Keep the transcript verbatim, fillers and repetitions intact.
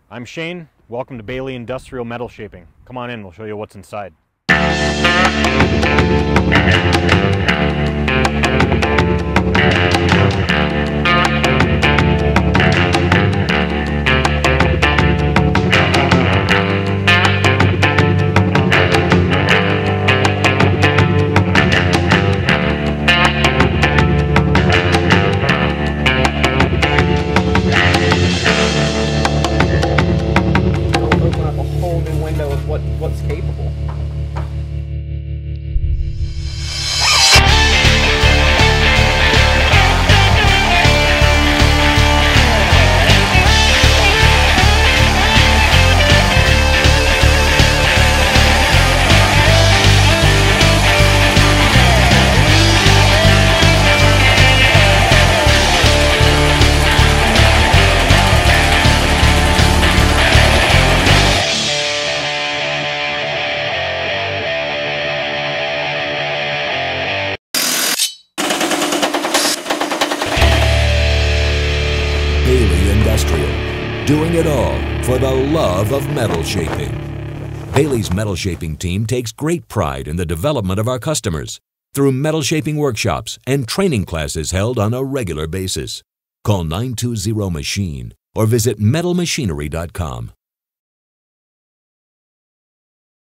I'm Shane. Welcome to Baileigh Industrial Metal Shaping. Come on in, we'll show you what's inside. What, what's capable. Baileigh Industrial, doing it all for the love of metal shaping. Baileigh's metal shaping team takes great pride in the development of our customers through metal shaping workshops and training classes held on a regular basis. Call nine two zero machine or visit metal machinery dot com.